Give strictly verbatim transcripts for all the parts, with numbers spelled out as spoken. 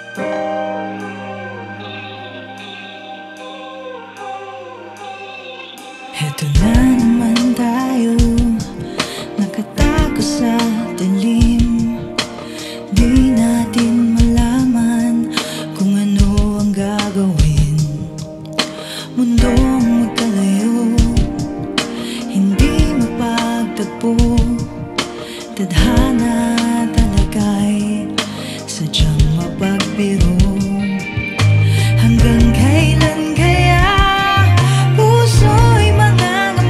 Heto na naman tayo, nakatago sa dilim. Di natin malaman kung ano ang gagawin. Mundong magkalayo, hindi mapagtagpo. Tadhana talagay, sadyang mapagbiro. Hanggang kailan kaya puso'y mangangamot?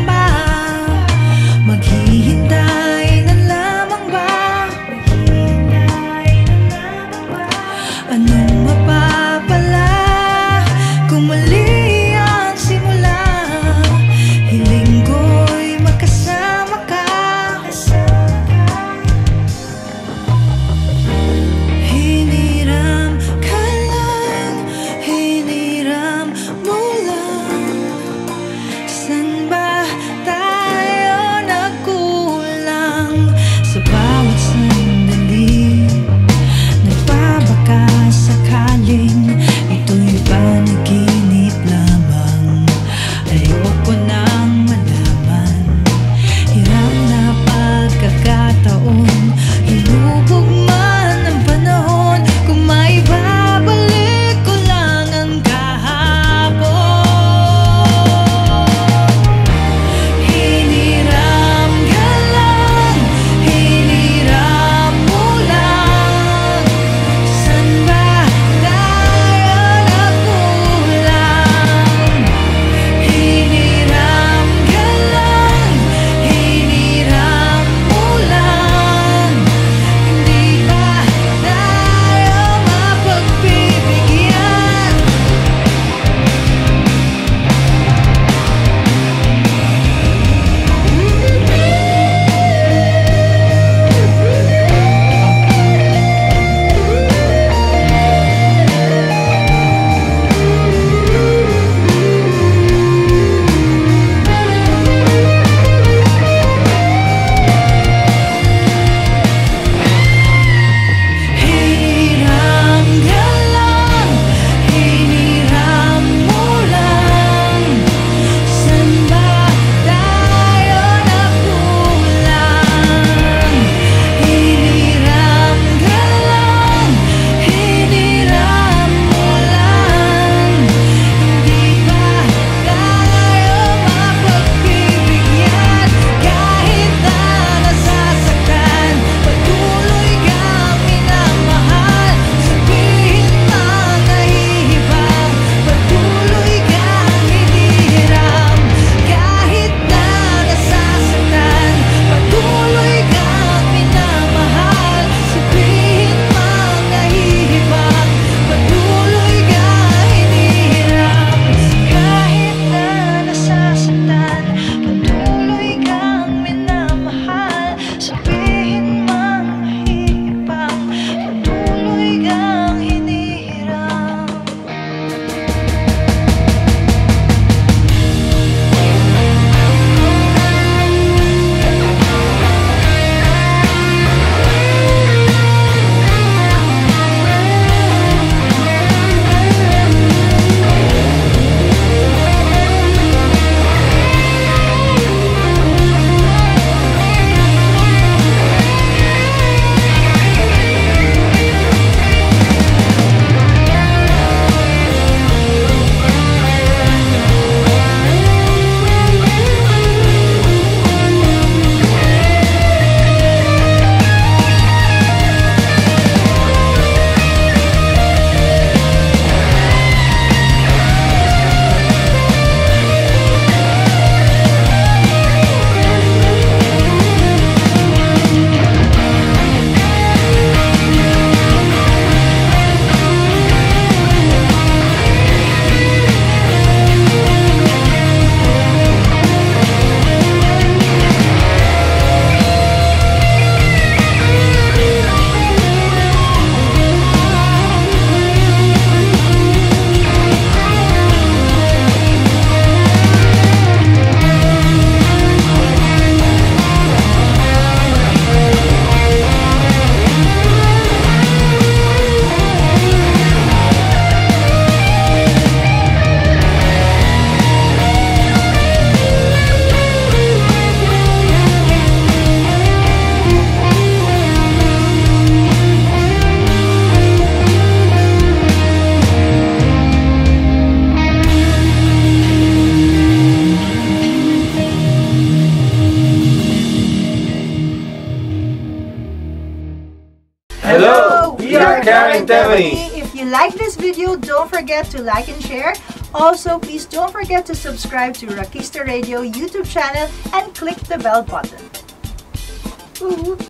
Hello, we are Karen Tevani. If you like this video, don't forget to like and share. Also, please don't forget to subscribe to Rakista Radio YouTube channel and click the bell button. Ooh.